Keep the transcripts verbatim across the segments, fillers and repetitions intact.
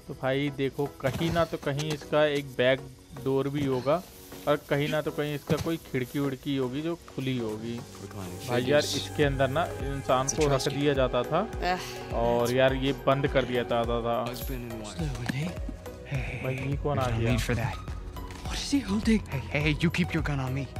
तो भाई देखो, कहीं ना तो कहीं इसका एक बैक डोर भी होगा और कहीं ना तो कहीं इसका कोई खिड़की उड़की होगी जो खुली होगी। भाई यार इसके अंदर ना इंसान को रख दिया जाता था और यार ये बंद कर दिया जाता था। भाई ये कौन आ गया? What is he holding? Hey, hey, you keep your gun on me.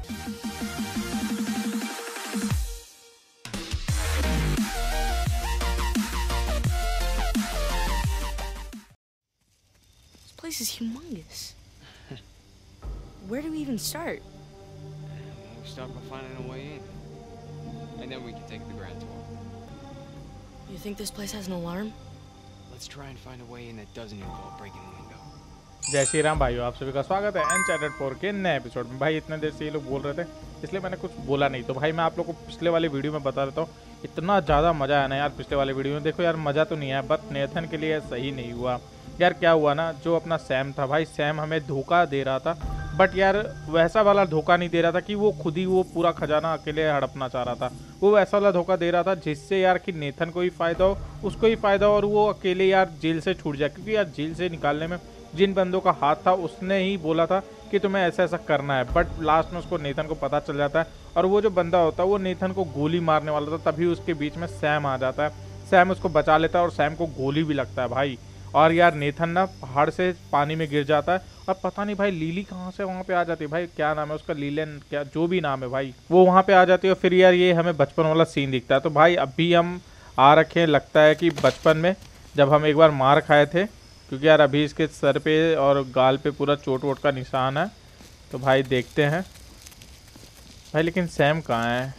This place is humongous. Where do we even start? We start by finding a way in, and then we can take the grand tour. You think this place has an alarm? Let's try and find a way in that doesn't involve breaking a window. जय श्री राम भाइयों, आप सभी का स्वागत है अनचैटेड four के नए episode में। भाई इतने देर से ये लोग बोल रहे थे इसलिए मैंने कुछ बोला नहीं। तो भाई मैं आप लोग को पिछले वाले वीडियो में बता देता हूँ, इतना ज़्यादा मज़ा आया ना यार पिछले वाले वीडियो में। देखो यार मज़ा तो नहीं आया, बट नेथन के लिए सही नहीं हुआ। यार क्या हुआ ना, जो अपना सैम था भाई, सैम हमें धोखा दे रहा था, बट यार वैसा वाला धोखा नहीं दे रहा था कि वो खुद ही वो पूरा खजाना अकेले हड़पना चाह रहा था। वो वैसा वाला धोखा दे रहा था जिससे यार कि नेथन को ही फ़ायदा हो, उसको ही फ़ायदा हो और वो अकेले यार जेल से छूट जाए। क्योंकि यार जेल से निकालने में जिन बंदों का हाथ था उसने ही बोला था कि तुम्हें ऐसा ऐसा करना है, बट लास्ट में उसको नेथन को पता चल जाता है और वो जो बंदा होता है वो नेथन को गोली मारने वाला था। तभी उसके बीच में सैम आ जाता है, सैम उसको बचा लेता है और सैम को गोली भी लगता है भाई। और यार नेथन ना पहाड़ से पानी में गिर जाता है और पता नहीं भाई लिली कहाँ से वहाँ पे आ जाती है। भाई क्या नाम है उसका, लीलन क्या जो भी नाम है भाई, वो वहाँ पे आ जाती है। फिर यार ये हमें बचपन वाला सीन दिखता है। तो भाई अभी हम आ रखे हैं, लगता है कि बचपन में जब हम एक बार मार खाए थे, क्योंकि यार अभी इसके सर पे और गाल पे पूरा चोट वोट का निशान है। तो भाई देखते हैं भाई, लेकिन सैम कहाँ है?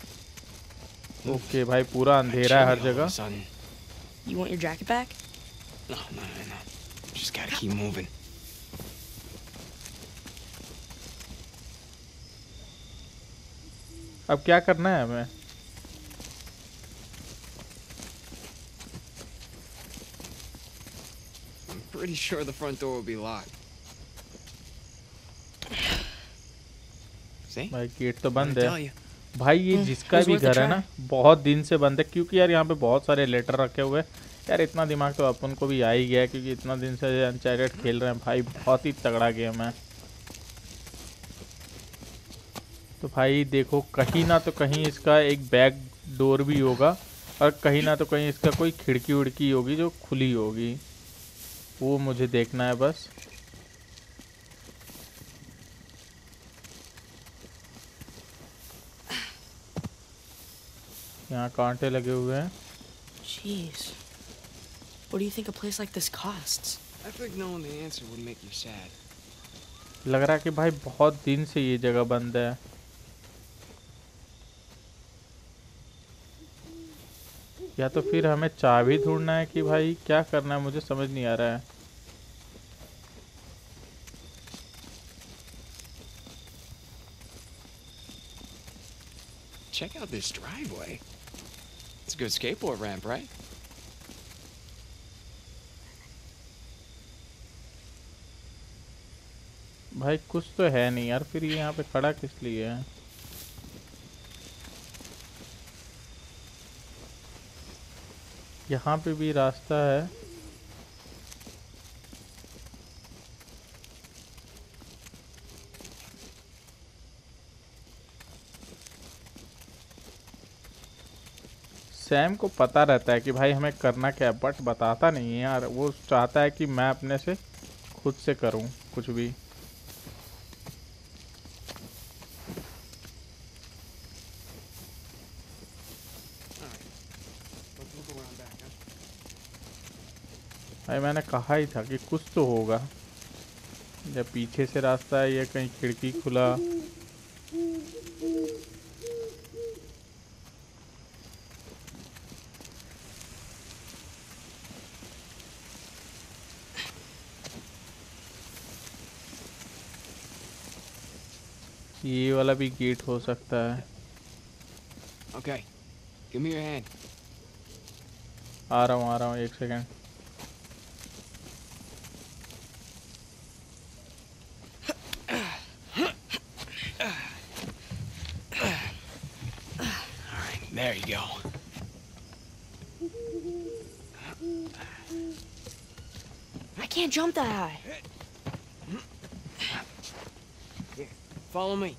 ओके भाई पूरा अंधेरा है हर जगह। You want your jacket back? No, no, no, no. Just gotta keep moving. अब क्या करना है हमें? I'm pretty sure the front door will be locked. See? भाई गेट तो बंद है। Tell you. भाई ये जिसका भी घर है ना बहुत दिन से बंद है, क्योंकि यार यहाँ पे बहुत सारे लेटर रखे हुए हैं। यार इतना दिमाग तो अपन को भी आ ही गया है, क्योंकि इतना दिन से अनचैटेड खेल रहे हैं भाई, बहुत ही तगड़ा गेम है। तो भाई देखो, कहीं ना तो कहीं इसका एक बैक डोर भी होगा और कहीं ना तो कहीं इसका कोई खिड़की उड़की होगी जो खुली होगी, वो मुझे देखना है बस। यहाँ कांटे लगे हुए हैं। Jeez. What do you think a place like this costs? I think knowing the answer would make you sad. लग रहा है कि भाई बहुत दिन से ये जगह बंद है। या तो फिर हमें चाबी ढूंढना है कि भाई क्या करना है, मुझे समझ नहीं आ रहा है। Check out this driveway. It's a good skateboard ramp, right? भाई कुछ तो है नहीं यार, फिर ये यहाँ पे खड़ा किस लिए है? यहाँ पे भी रास्ता है। सैम को पता रहता है कि भाई हमें करना क्या है, बट बताता नहीं है यार। वो चाहता है कि मैं अपने से खुद से करूं कुछ भी। भाई मैंने कहा ही था कि कुछ तो होगा। जब पीछे से रास्ता है या कहीं खिड़की खुला। ये वाला भी गेट हो सकता है। Okay. Give me your hand. आ रहा हूँ आ रहा हूँ एक second. There you go. can't jump that high. Here, follow me.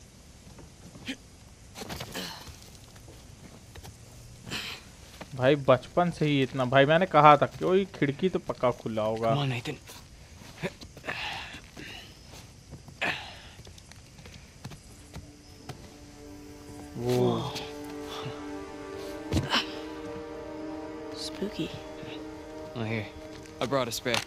भाई बचपन से ही इतना, भाई मैंने कहा था कोई खिड़की तो पक्का खुला होगा। Come on, Nathan. वो Spooky. Oh, here. I brought a spare.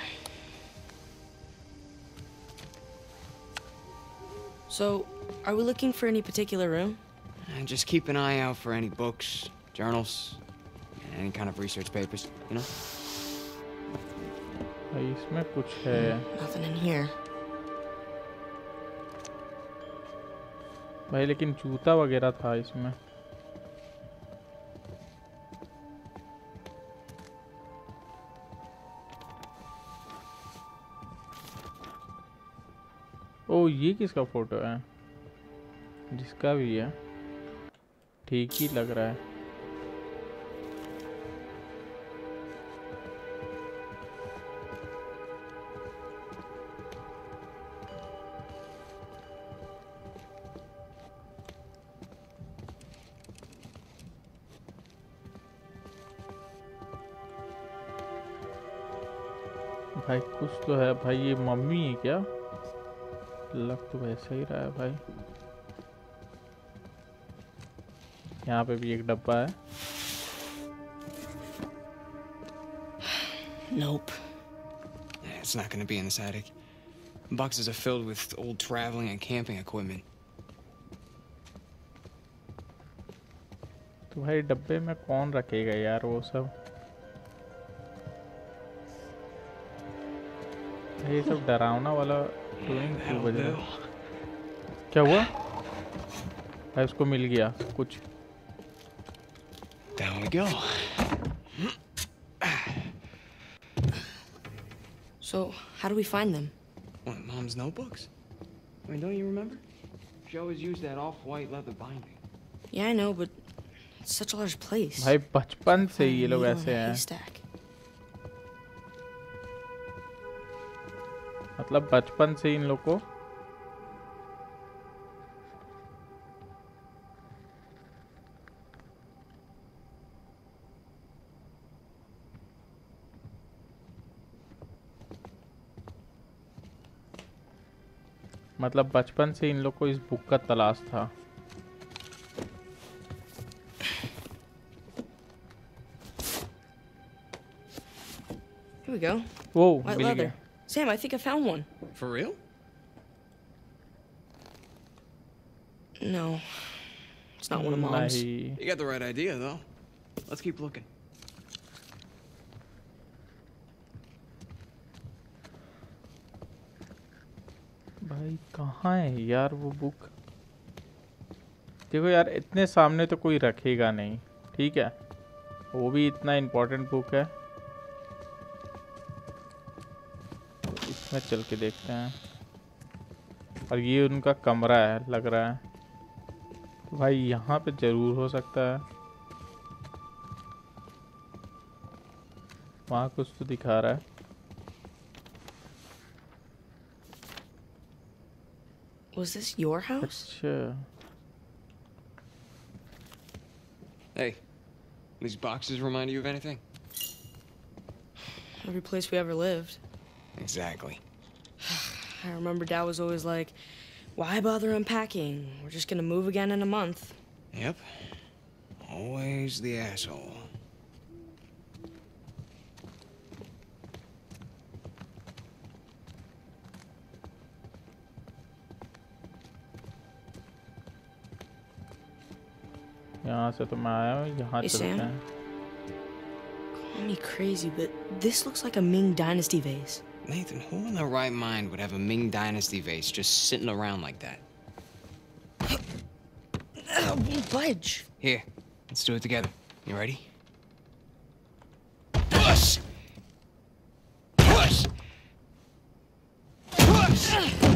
So, are we looking for any particular room? And just keep an eye out for any books, journals, and any kind of research papers, you know? भाई इसमें कुछ है। Nothing in here. भाई लेकिन जूता वगैरह था इसमें। ओ ये किसका फोटो है? जिसका भी है ठीक ही लग रहा है। भाई कुछ तो है भाई, ये मम्मी है क्या? लग तो वैसा ही रहा है भाई। यहाँ पे भी एक डब्बा है। Nope. Yeah, it's not gonna be in this attic. Boxes are filled with old traveling and camping equipment. तो भाई डब्बे में कौन रखेगा यार वो सब? ये सब डरावना वाला टूरिंग क्यों बज रहा है? क्या हुआ? भाई उसको मिल गया कुछ। Down we go. So, how do we find them? What, Mom's notebooks? I mean, don't you remember? She always used that off-white leather binding. Yeah, I know, but it's such a large place. भाई बचपन से Find ये a लोग needle in ऐसे a हैं। haystack. मतलब बचपन से इन लोग को मतलब बचपन से इन लोग को इस बुक का तलाश था। Here we go. वो White मिल leather. गया। Sam, I think I found one. For real? No. It's not one of Mom's. नहीं You got the right idea, though. Let's keep looking. भाई कहाँ है यार वो बुक? देखो यार इतने सामने तो कोई रखेगा नहीं, ठीक है? वो भी इतना इम्पोर्टेंट बुक है तो इसमें चल के देखते हैं। और ये उनका कमरा है लग रहा है, तो भाई यहाँ पे जरूर हो सकता है। वहाँ कुछ तो दिखा रहा है। Was this your house? अच्छा Hey, these boxes remind you of anything? Every place we ever lived. Exactly. I remember Dad was always like, why bother unpacking? We're just gonna move again in a month. Yep. Always the asshole. यहाँ से तो मैं आया हूँ, यहाँ Hey, चलते Sam? हैं। Call me crazy, but this looks like a Ming Dynasty vase. Nathan, who in their right mind would have a Ming Dynasty vase just sitting around like that? Oh, won't budge. Here, let's do it together. You ready? Push! Push! Push!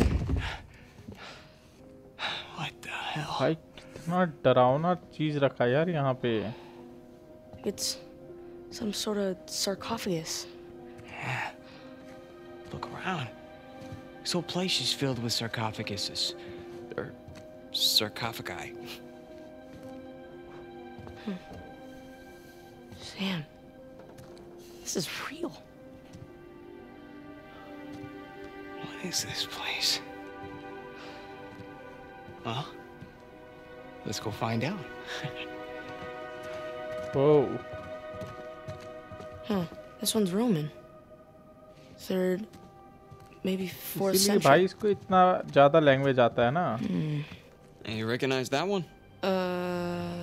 What the hell? भाई कितना डरावना चीज रखा है यार यहाँ पे। It's some sort of sarcophagus. town. This whole place is filled with sarcophaguses. Or sarcophagi. Sam, this is real. What is this place? Well, let's go find out. Whoa. Huh, this one's Roman. Third, maybe fourth इसीलिए century. भाई इसको इतना ज्यादा language आता है ना. Hey, you recognize that one? Uh,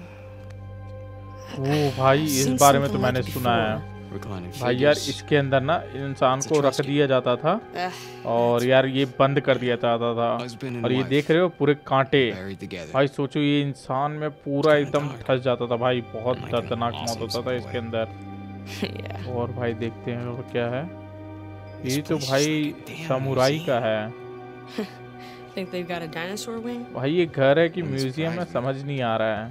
वो भाई I've इस seen बारे में तो something मैंने like it सुना है. before. Reclining भाई यार figures. इसके अंदर ना इंसान को रख दिया जाता था Ugh, और यार ये बंद कर दिया जाता था. Husband and और ये wife देख रहे हो पूरे कांटे. buried together. भाई सोचो ये इंसान में पूरा It's kinda एकदम dark. फंस जाता था भाई. बहुत Like an दर्दनाक awesome मौत होता था इसके subway. अंदर. yeah. और भाई देखते हैं और क्या है. This ये तो place is भाई like a damn समुराई का museum. है. Think they've got a dinosaur wing? भाई ये घर है कि Wouldn't म्यूजियम में surprise me. समझ नहीं आ रहा है.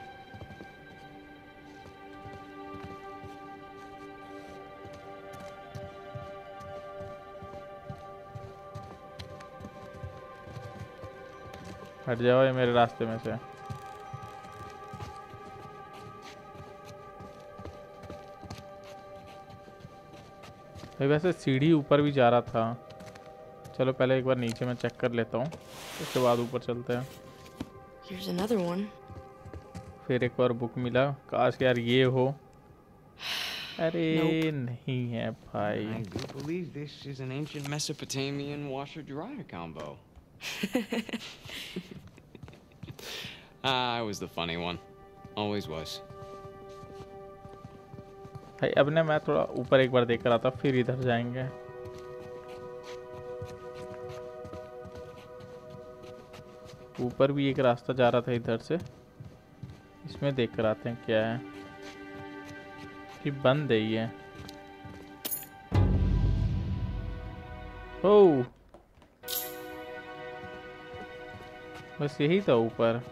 हट जाओ ये मेरे रास्ते में से. भाई वैसे सीढ़ी ऊपर भी जा रहा था. चलो पहले एक बार नीचे में चेक कर लेता हूँ, उसके बाद ऊपर चलते हैं. Here's another one. फिर एक और बुक मिला. काश यार ये हो. अरे Nope. नहीं है भाई. I do believe this is an ancient Mesopotamian washer-dryer combo. Ah, I was the funny one. Always was. भाई अब ना मैं थोड़ा ऊपर एक बार देख कर आता, फिर इधर जाएंगे. ऊपर भी एक रास्ता जा रहा था इधर से. इसमें देख कर आते हैं क्या है. ये बंद है ये. ओ बस यही था ऊपर.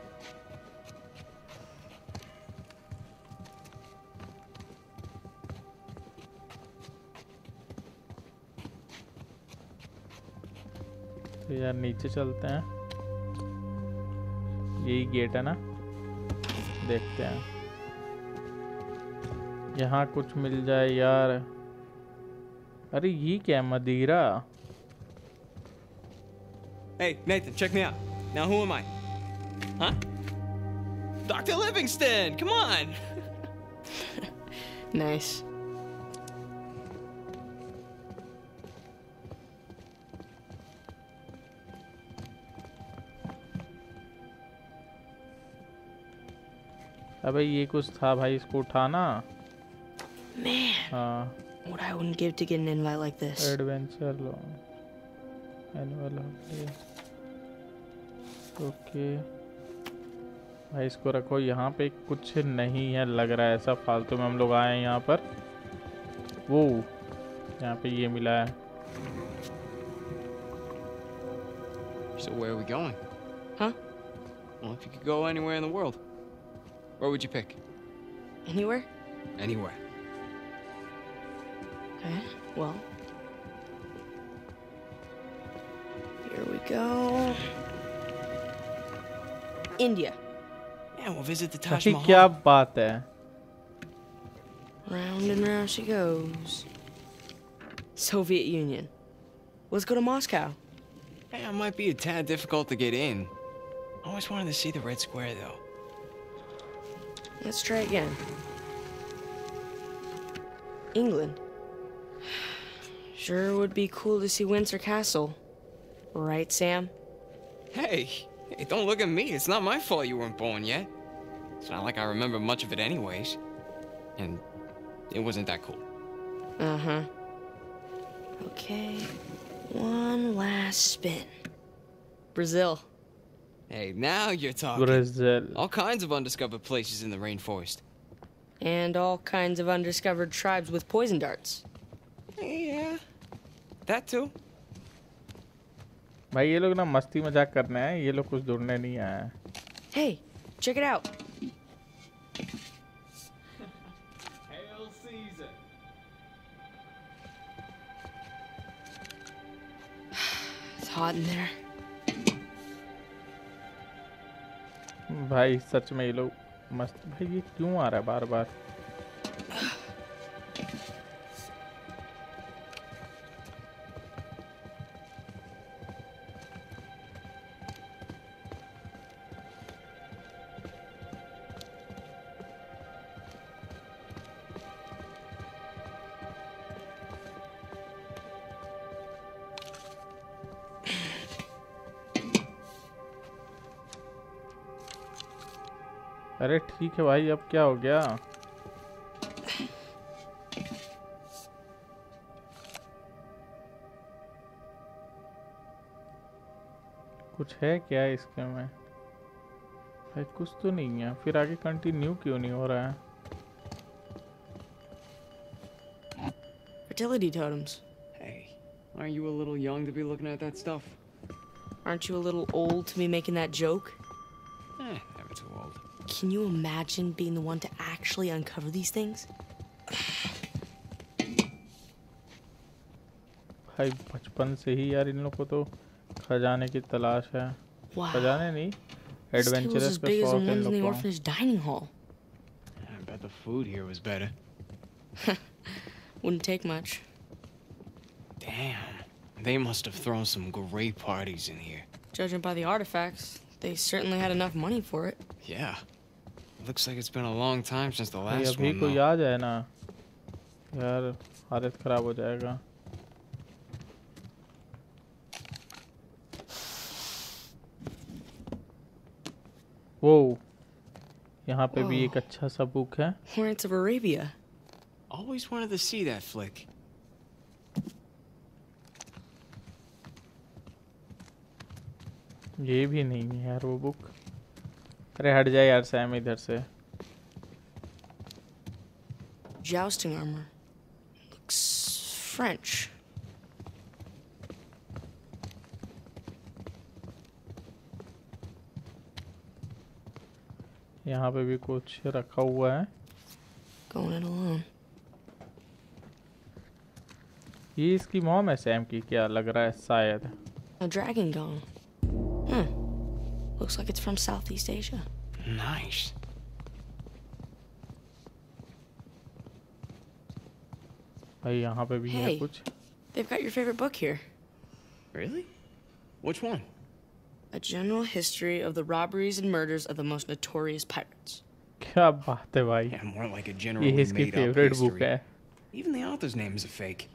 तो यार नीचे चलते हैं. यही गेट है ना. देखते हैं यहाँ कुछ मिल जाए यार. अरे ये क्या है, मदिरा. Hey, Nathan, check me out. Now, who am I? Huh? Doctor Livingston, come on! Nice. अबे ये कुछ था भाई, इसको उठाना. Man, हाँ. what I wouldn't give to get an invite like this. Adventure लो. Annual holiday. ओके भाई इसको रखो. यहाँ पे कुछ नहीं है लग रहा है, ऐसा फालतू में हम लोग आए हैं यहाँ पर. वो यहाँ पे ये मिला है. So, where are we going? Huh? Well, if you could go anywhere in the world, where would you pick? Anywhere? Anywhere. Okay, well. Here we go. India. Yeah, we'll visit the Taj भाई Mahal. क्या बात है. Round and round she goes. Soviet Union. Let's go to Moscow. Yeah, it might be a tad difficult to get in. Always wanted to see the Red Square, though. Let's try again. England. Sure would be cool to see Windsor Castle. Right, Sam? Hey, hey, don't look at me. It's not my fault you weren't born yet. It's not like I remember much of it anyways. And it wasn't that cool. Uh-huh. Okay. One last spin. Brazil. Hey, now you're talking. Brazil. All kinds of undiscovered places in the rainforest. And all kinds of undiscovered tribes with poison darts. Yeah, that too. भाई ये लोग ना मस्ती मजाक करने हैं, ये लोग कुछ ढूंढने नहीं आए हैं. Hey, check it out. Hail Caesar! hot in there. भाई सच में ये लोग मस्त। भाई ये क्यों आ रहा है बार बार? अरे ठीक है भाई, अब क्या हो गया? कुछ है क्या इसके में? भाई कुछ तो नहीं है, फिर आगे कंटिन्यू क्यों नहीं हो रहा है? Fertility totems. Hey, aren't you a little young to be looking at that stuff? Aren't you a little old to be making that joke? Eh, never too old. Can you imagine being the one to actually uncover these things? भाई बचपन से ही यार इन लोग को तो खजाने की तलाश है। Wow. खजाने नहीं, This table's एडवेंचरस as का big as the शौक है इन ones in the लोग को। orphanage dining hall. I bet the food here was better. Wouldn't take much. Damn, they must have thrown some great parties in here. Judging by the artifacts, they certainly had enough money for it. Yeah. Looks like it's been a long time since the भाई last अभी one, कोई though. आ जाए ना यार, हालत खराब हो जाएगा। वो यहाँ पे भी एक अच्छा सा बुक है। Lawrence of Arabia. Always wanted to see that flick. ये भी नहीं है यार वो बुक। अरे हट जाए यार सैम इधर से। Jousting armor. Looks French. यहाँ पे भी कुछ रखा हुआ है। Going it alone. ये इसकी मॉम है सैम की, क्या लग रहा है शायद। A dragon gone. Huh. Looks like it's from Southeast Asia. Nice. भाई यहाँ पे भी है Hey. कुछ। They've got your favorite book here. Really? Which one? A general history of the robberies and murders of the most notorious pirates. क्या बात है भाई, Yeah, more like a ये generally इसकी made up favourite book history. है। Even the author's name is a fake.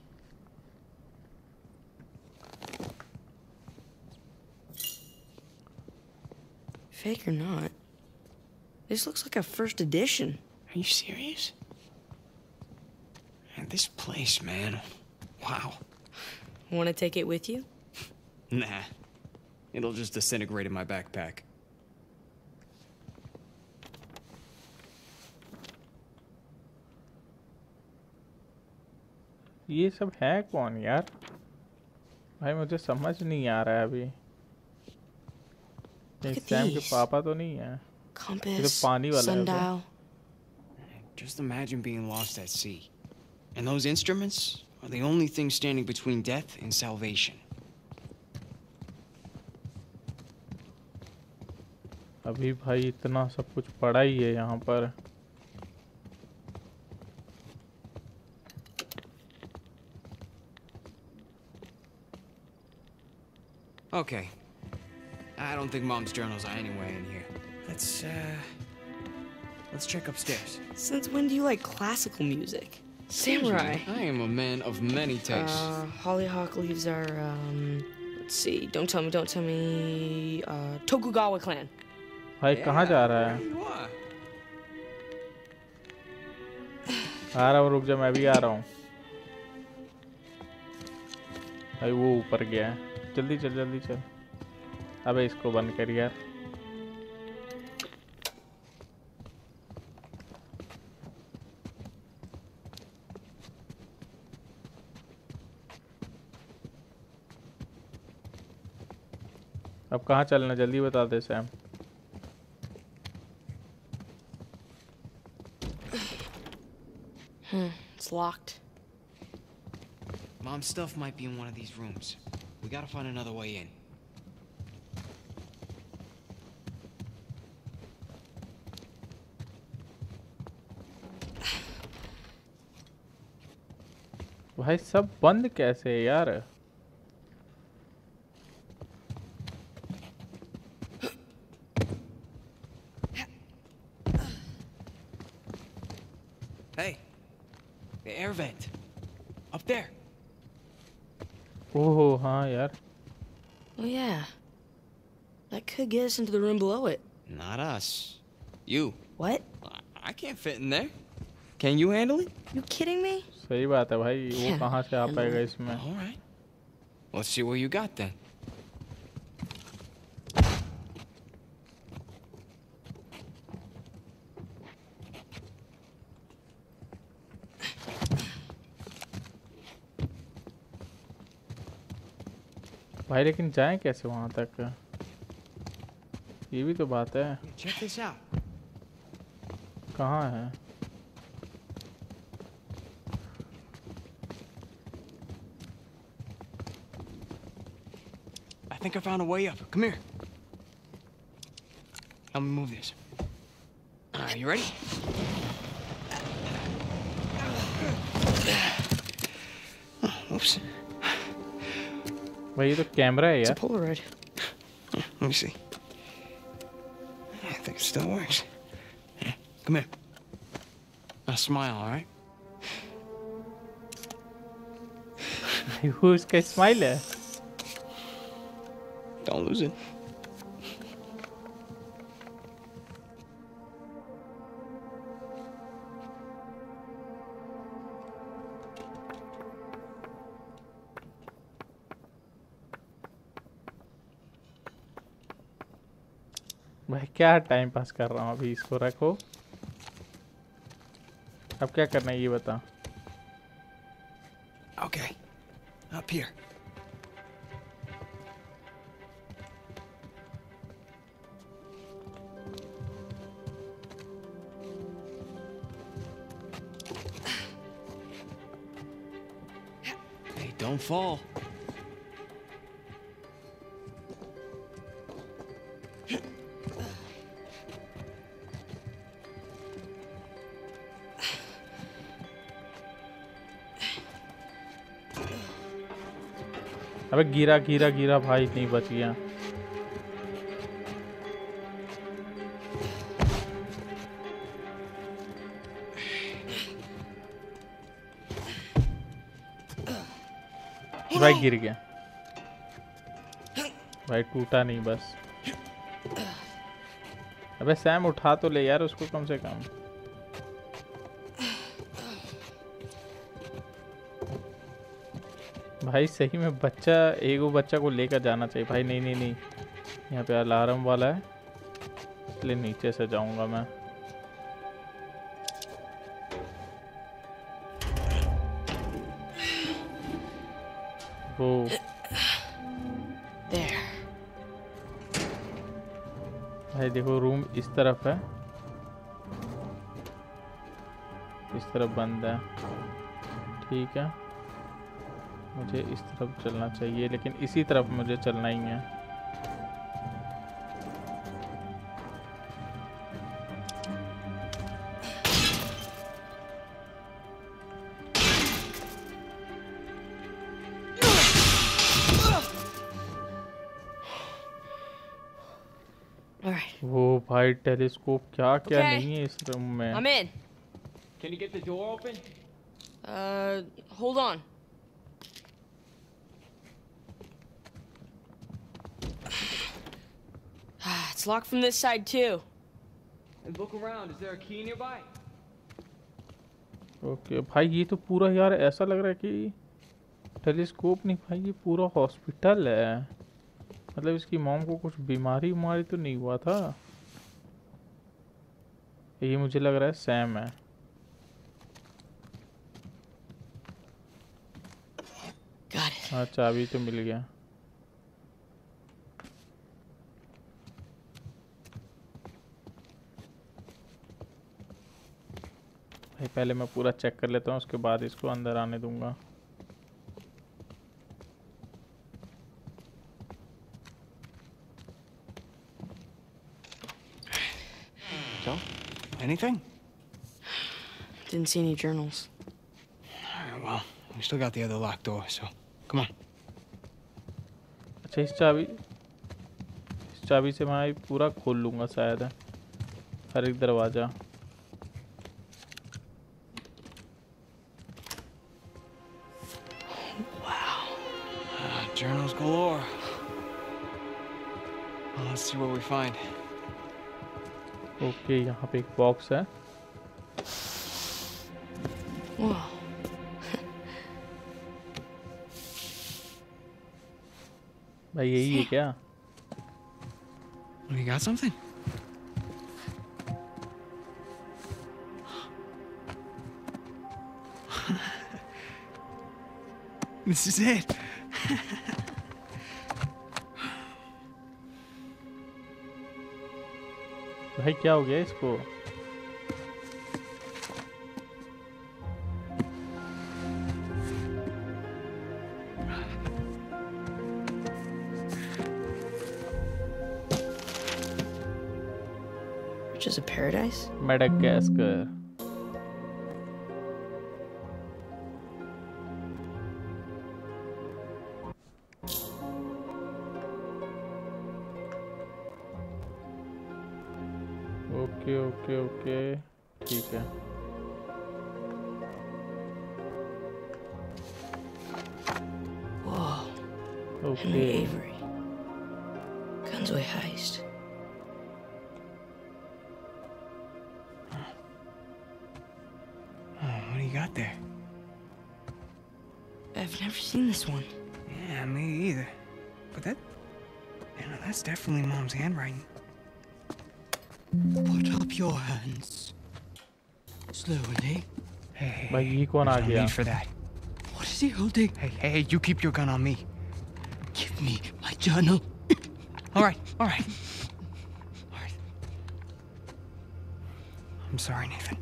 Fake or not, this looks like a first edition. Are you serious? Man, this place, man. Wow. Want to take it with you? Nah. It'll just disintegrate in my backpack. ये सब है कौन यार? भाई मुझे समझ नहीं आ रहा है अभी। Look ये at सैम के these. पापा तो नहीं है। Compass, पानी वाला है वो। sundial. Just imagine being lost at sea. And those instruments are the only thing standing between death and salvation. अभी भाई इतना सब कुछ पड़ा ही है यहाँ पर। Okay. I don't think Mom's journals are anywhere in here. Let's, uh... Let's check upstairs. Since when do you like classical music? Samurai. I am a man of many tastes. Uh, Hollyhock leaves are, um, let's see, don't tell me, don't tell me, uh, Tokugawa clan. भाई कहाँ जा रहा है? there you are. आ रहा हूँ, रुक जा, मैं भी आ रहा हूँ। भाई वो ऊपर गया है। जल्दी चल जल्दी चल। अबे इसको बंद कर यार। अब कहाँ चलना, जल्दी बता दे Sam. Hmm, it's locked. Mom's stuff might be in one of these rooms. We gotta find another way in. भाई सब बंद कैसे है यार? Hey, the air vent. Up there. ओहो हाँ यार। Oh, yeah. That could get us into the room below it. Not us. You. What? I, I can't fit in there. Can you handle it? You kidding me? सही बात है भाई, वो Yeah. कहाँ से आ पाएगा इसमें? All right. Let's see what you got then. भाई लेकिन जाएं कैसे वहां तक? ये भी तो बात है। Check this out. कहाँ है? I think I found a way up. Come here. Help me move this. All right, you ready? Oh, oops. भाई ये तो कैमरा है It's a यार। Polaroid. Let me see. I think it still works. Here, come here. Now smile, all right? भाई वो उसका smile है। Don't lose it. भाई क्या टाइम पास कर रहा हूँ अभी, इसको रखो। अब क्या करना है ये बता। Okay. Up here. Hey, don't fall. अबे गिरा गिरा गिरा भाई, नहीं बच गया। भाई गिर गया भाई, टूटा नहीं बस। अबे सैम उठा तो ले यार उसको कम से कम। भाई सही में बच्चा, एक वो बच्चा को लेकर जाना चाहिए भाई। नहीं नहीं नहीं, यहाँ पे अलार्म वाला है इसलिए नीचे से जाऊंगा मैं। वो There. भाई देखो रूम इस तरफ है, इस तरफ बंद है। ठीक है, मुझे इस तरफ चलना चाहिए, लेकिन इसी तरफ मुझे चलना ही है। All right. वो भाई टेलीस्कोप क्या क्या Okay. नहीं है इस रूम में। I'm in. Can you get the door open? Uh, hold on. It's locked from this side too. And look around. Is there a key nearby? Okay भाई, ये तो पूरा यार ऐसा लग रहा है कि टेलीस्कोप नहीं भाई, ये पूरा हॉस्पिटल है। मतलब इसकी मॉम को कुछ बीमारी उमारी तो नहीं हुआ था। ये मुझे लग रहा है सैम है। Got it. हाँ चाबी तो मिल गया। भाई पहले मैं पूरा चेक कर लेता हूँ, उसके बाद इसको अंदर आने दूंगा। Anything? Didn't see any journals. Alright, well, we still got the other locked door, so come on. अच्छा इस चाबी इस चाबी से मैं पूरा खोल लूँगा शायद हर एक दरवाज़ा। Uh, journals galore. Well, let's see what we find. Okay यहाँ पे एक बॉक्स है। Whoa. भाई यही है क्या? You got something? This is it. भाई क्या हो गया इसको? Which is a paradise? Madagascar. Okay okay okay ठीक है। Whoa. Henry ओके Avery. Gunsway heist. Oh, what do you got there? I've never seen this one. Yeah, me either. But that, you know, that's definitely Mom's handwriting. Put up your hands. Slowly. Hey, hey, भाई hey, ये कौन आ there's no गया? need for that. What is he holding? Hey, hey, hey, you keep your gun on me. Give me my journal. All right, all right. All right. I'm sorry, Nathan.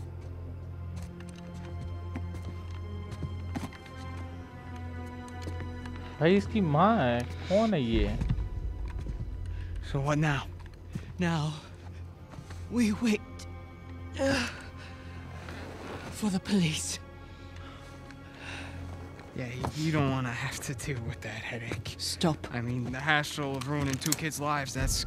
भाई इसकी माँ है। कौन है ये? So what now? Now, we wait uh, for the police. Yeah, you don't want to have to deal with that headache. Stop. I mean, the hassle of ruining two kids' lives, that's...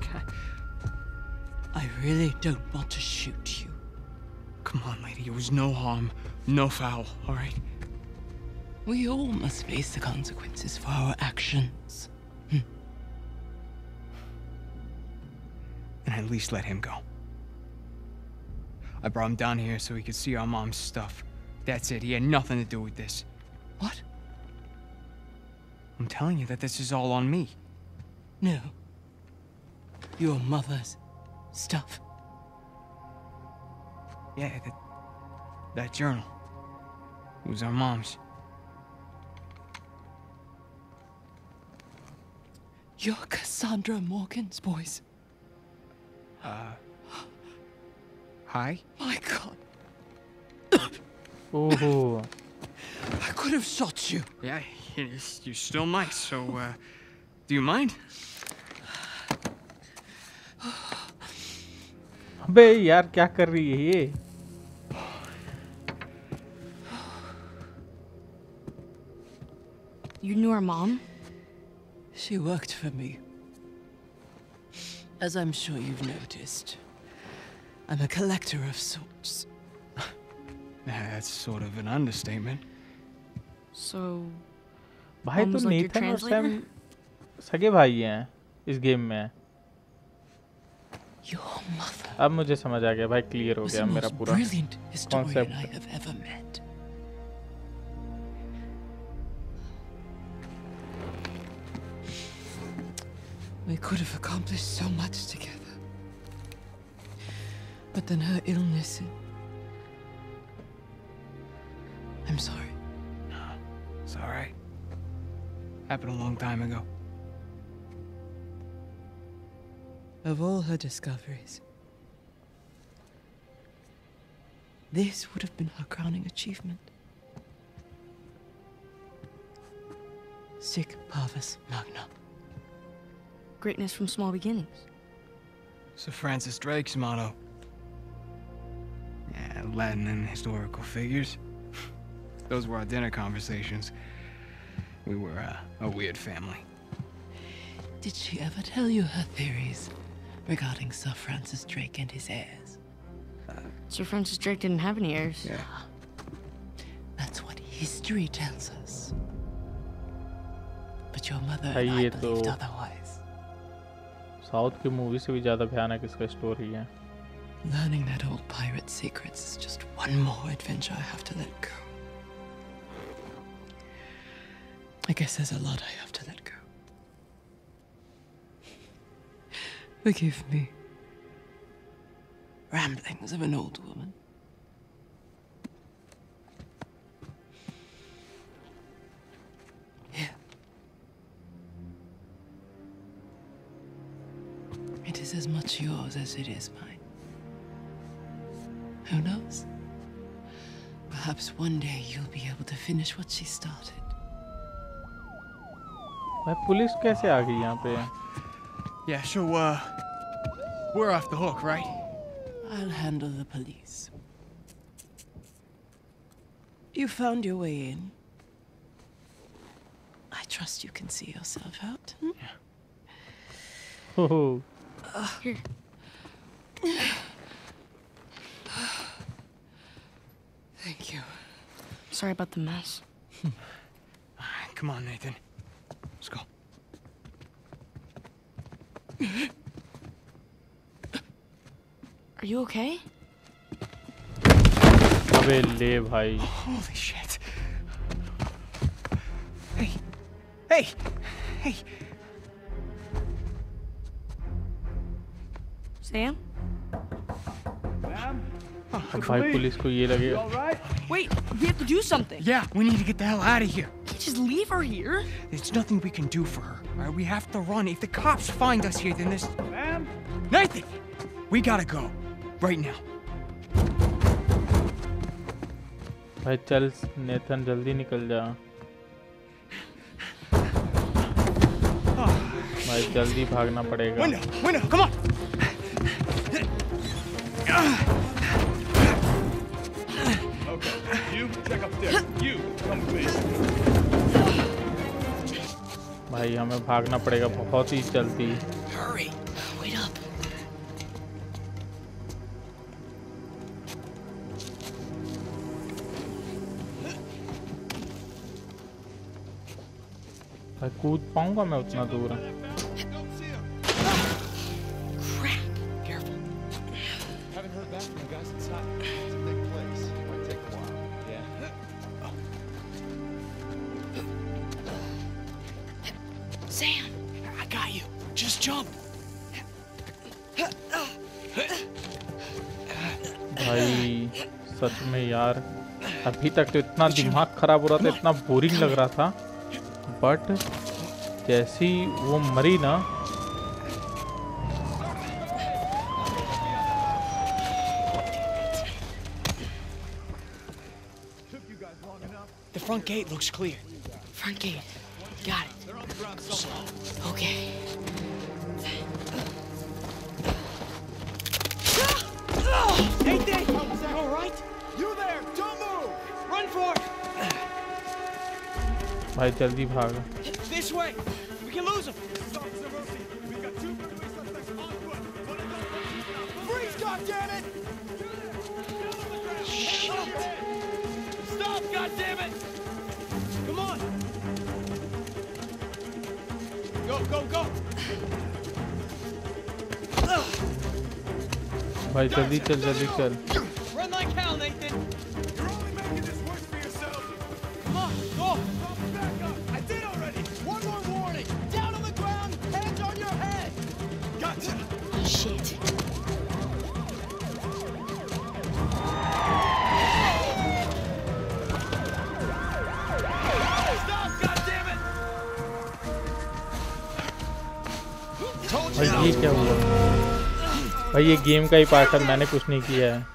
I really don't want to shoot you. Come on, lady, it was no harm, no foul, all right? We all must face the consequences for our actions. And at least let him go. I brought him down here so he could see our mom's stuff. That's it, he had nothing to do with this. What? I'm telling you that this is all on me. No. Your mother's stuff. Yeah, that, that journal. It was our mom's. You're Cassandra Morgan's boys. Uh... Hi? My God. ओहो I could have shot you. Yeah, you you still might, so, uh... do you mind? अबे यार क्या कर रही है ये? You knew our mom? She worked for me. As I'm sure you've noticed, I'm a collector of sorts. That's sort of an understatement. So, भाई Mom तो was like your Nathan और translator? सैम सगे भाई हैं इस game में। Your mother अब मुझे समझ आ गया भाई, क्लियर हो was गया the मेरा most पूरा brilliant historian concept. I have ever met. We could have accomplished so much together. But then her illness... I'm sorry. It's all right. Happened a long time ago. Of all her discoveries, this would have been her crowning achievement. Sic parvis magna. greatness from small beginnings. Sir Francis Drake's motto. Latin and historical figures. Those were our dinner conversations. We were uh, a weird family. Did she ever tell you her theories regarding Sir Francis Drake and his heirs? Sir Francis Drake didn't have any heirs. Yeah. That's what history tells us. But your mother भाई and I ये believed तो otherwise. South की movie से भी ज्यादा भयानक इसका story है। Learning that old pirate's secrets is just one more adventure I have to let go. I guess there's a lot I have to let go. Forgive me. Ramblings of an old woman. Here. It is as much yours as it is mine. Who knows? Perhaps one day you'll be able to finish what she started. भाई police कैसे आ गई यहाँ पे? Yeah, so, uh, we're off the hook, right? I'll handle the police. You found your way in. I trust you can see yourself out. Hmm? Oh. Here. Thank you. Sorry about the mess. Come on, Nathan. Let's go. Are you okay? अबे ले भाई। Holy shit. Hey. Hey. Hey. Sam? अब भाई police को ये लगेगा। Wait, we have to do something. Yeah, we need to get the hell out of here. Can't just leave her here. There's nothing we can do for her. All right, we have to run. If the cops find us here, then this... Ma'am? Nathan! We gotta go. Right now. भाई चल Nathan जल्दी निकल जा। भाई जल्दी भागना पड़ेगा। Window! Window! Come on! Okay, you check upstairs. You come with me. भाई हमें भागना पड़ेगा बहुत ही जल्दी। Hurry. Wait up. भाई कूद पाऊंगा मैं उतना दूर? Crap. Careful. Haven't heard back from the guys inside. It's a big place. Might take a while. Yeah. Sam. I got you. Just jump. भाई सच में यार अभी तक तो इतना दिमाग खराब हो रहा था, इतना बोरिंग लग रहा था, बट जैसी वो मरी ना। The front gate looks clear. Front gate. Got it. Okay. Nathan! You all right? You there! Don't move! Run for it! भाई जल्दी भाग। This way! We can lose him! We've got two runaway suspects on foot. Freeze, goddammit! Shit! Stop, goddammit! Come on! Go, go, go! भाई जल्दी चल जल्दी चल। Run like hell, Nathan! You're only making this worse for yourself. Come on, go! Back up! I did already! One more warning! Down on the ground, hands on your head! Gotcha! Shit. Stop, goddammit! Told you! भाई ये क्या हुआ? भाई ये game का ही part है, मैंने कुछ नहीं किया है।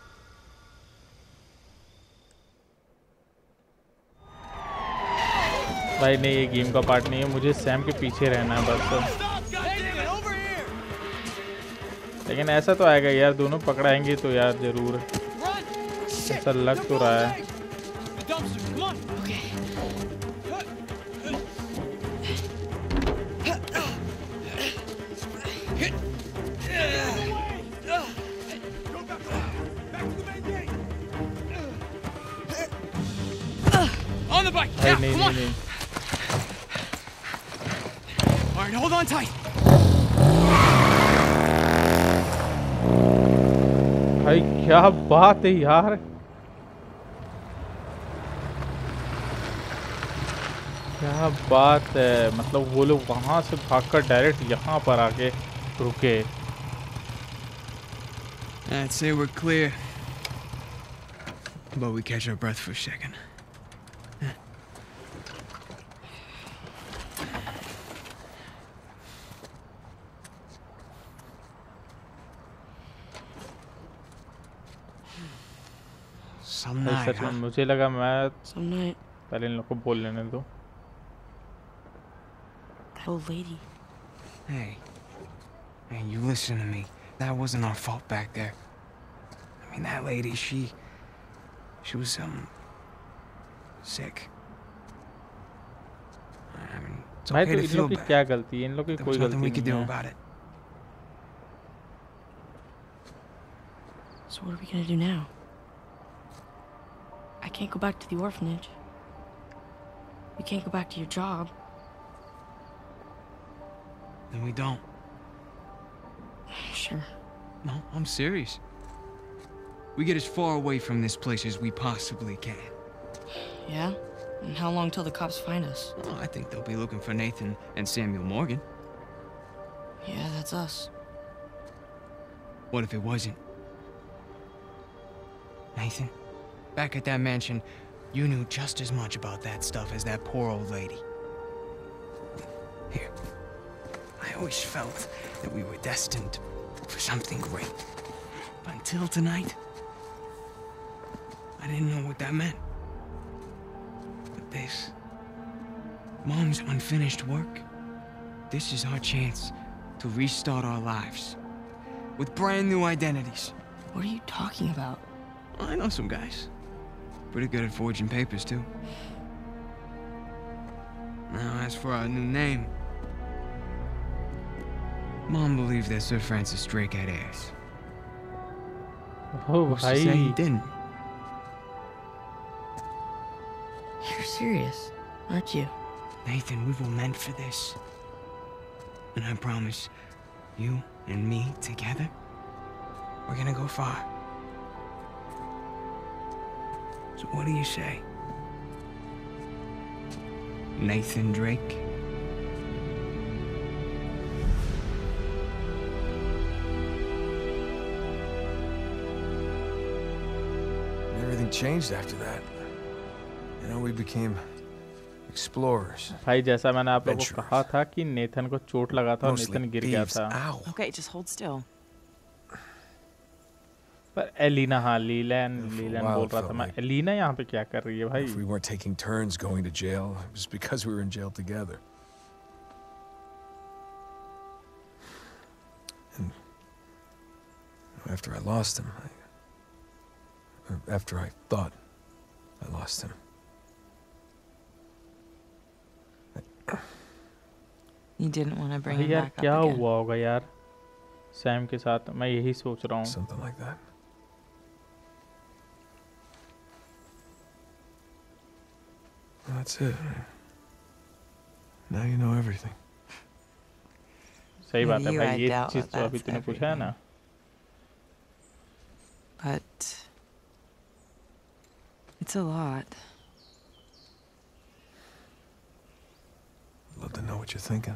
भाई नहीं, ये गेम का पार्ट नहीं है, मुझे सैम के पीछे रहना है बस। Stop, goddammit! Over here! लेकिन ऐसा तो आएगा यार, दोनों पकड़ाएंगे तो यार जरूर। Run! Shit! ऐसा लग तो रहा है। The dumpster, come on! Okay. Go back, back to the main gate! On the bike! भाई Now, नहीं come नहीं on! नहीं All right, hold on tight. भाई क्या बात है यार, क्या बात है। मतलब वो लोग वहां से भागकर डायरेक्ट यहाँ पर आके रुके। I'd say we're clear. But we catch our breath for a second. Some भाई night, सच में huh? मुझे लगा, मैं Some night, पहले इन लोग को बोल लेने दो। that old lady. Hey. Hey, you listen to me. That wasn't our fault back there. I mean, that lady, she... She was, um... sick. I mean, it's भाई okay तो to इन feel लोग की bad. क्या गलती है? इन लोग की There कोई was nothing we गलती could do नहीं है। about it. So what are we gonna do now? I can't go back to the orphanage. You can't go back to your job. Then we don't. Sure. No, I'm serious. We get as far away from this place as we possibly can. Yeah? And how long till the cops find us? Oh, I think they'll be looking for Nathan and Samuel Morgan. Yeah, that's us. What if it wasn't? Nathan, back at that mansion, you knew just as much about that stuff as that poor old lady. Here. I always felt that we were destined for something great. But until tonight, I didn't know what that meant. But this... Mom's unfinished work, this is our chance to restart our lives. With brand new identities. What are you talking about? I know some guys. Pretty good at forging papers, too. Now, as for our new name... Mom believed that Sir Francis Drake had heirs. O Who's to say he भाई didn't? You're serious, aren't you? Nathan, we were meant for this. And I promise, you and me together, we're gonna go far. So what do you say? Nathan Drake? Everything changed after that. You know, we became explorers. भाई जैसा मैंने आप लोगों को कहा था कि Nathan को चोट लगा था और Mostly नेथन गिर गया thieves. था। Ow. Okay, just hold still. पर एलिना, हाँ लीलैन For a लीलैन while बोल it रहा felt था मैं, like एलिना यहाँ पे क्या कर रही है भाई? If we weren't taking turns going to jail, it was because we were in jail together. And after I lost him, I, or after I thought I lost him, You didn't want to bring भाई him यार back क्या up again. हुआ होगा यार Sam के साथ, मैं यही सोच रहा हूँ। something like that. That's it. Now you know everything. सही बात है You, भाई, I ये doubt चीज that तो अभी that's तूने पूछा है ना। But it's a lot. Love to know what you're thinking.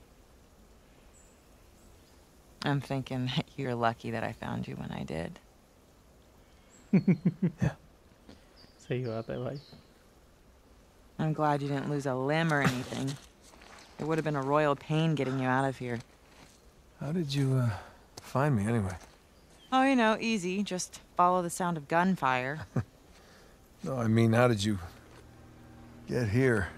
I'm thinking that you're lucky that I found you when I did. सही बात है भाई। I'm glad you didn't lose a limb or anything. It would have been a royal pain getting you out of here. How did you uh, find me anyway? Oh, you know, easy. Just follow the sound of gunfire. No, I mean, how did you get here?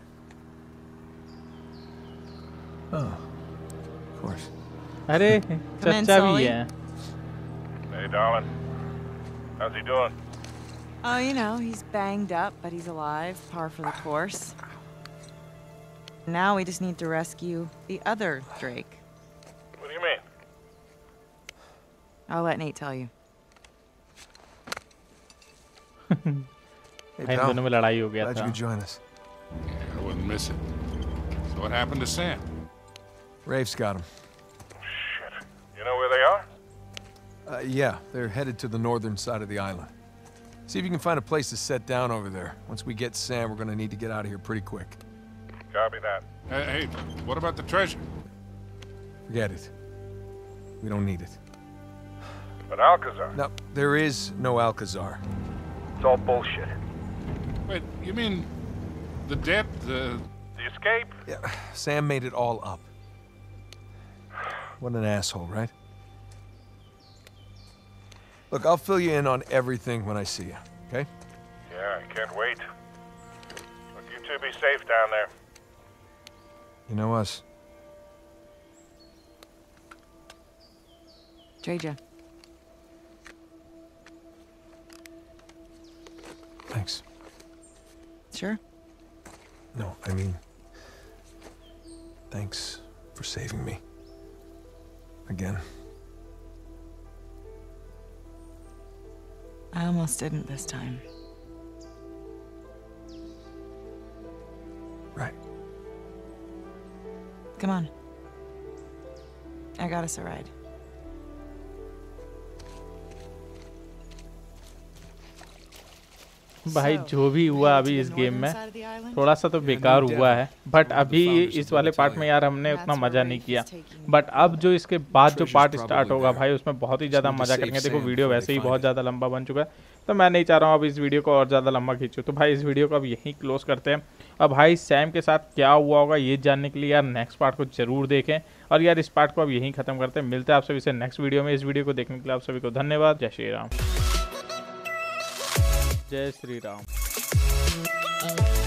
Oh, of course. अरे in, चचा भी Sully. है। Hey, darling. How's he doing? Oh, you know, he's banged up, but he's alive. Par for the course. Now we just need to rescue the other Drake. What do you mean? I'll let Nate tell you. Hey, भाई इन pal. दोनों में लड़ाई हो गया Glad you था could join us. Yeah, I wouldn't miss it. So what happened to Sam? Rafe's got him. Shit. You know where they are? Uh, yeah, they're headed to the northern side of the island. See if you can find a place to set down over there. Once we get Sam, we're gonna need to get out of here pretty quick. Copy that. Hey, hey, what about the treasure? Forget it. We don't need it. But Alcazar. No, there is no Alcazar. It's all bullshit. Wait, you mean the debt, the... The escape? Yeah, Sam made it all up. What an asshole, right? Look, I'll fill you in on everything when I see you, okay? Yeah, I can't wait. Look, you two be safe down there. You know us. Treja. Thanks. Sure? No, I mean... Thanks for saving me. Again. I almost didn't this time. Right. Come on. I got us a ride. भाई जो भी हुआ अभी इस game में थोड़ा सा तो बेकार हुआ है, बट अभी इस वाले पार्ट में यार हमने उतना मज़ा नहीं किया। बट अब जो इसके बाद जो पार्ट स्टार्ट होगा भाई उसमें बहुत ही ज़्यादा मज़ा करेंगे। देखो वीडियो वैसे ही बहुत ज़्यादा लंबा बन चुका है, तो मैं नहीं चाह रहा हूँ अब इस वीडियो को और ज़्यादा लंबा खींचूँ। तो भाई इस वीडियो को अब यहीं क्लोज करते हैं। अब भाई सैम के साथ क्या हुआ होगा ये जानने के लिए यार नेक्स्ट पार्ट को जरूर देखें, और यार इस पार्ट को अब यहीं ख़त्म करते हैं। मिलते हैं आप सभी से नेक्स्ट वीडियो में। इस वीडियो को देखने के लिए आप सभी को धन्यवाद। जय श्री राम। जय श्री राम।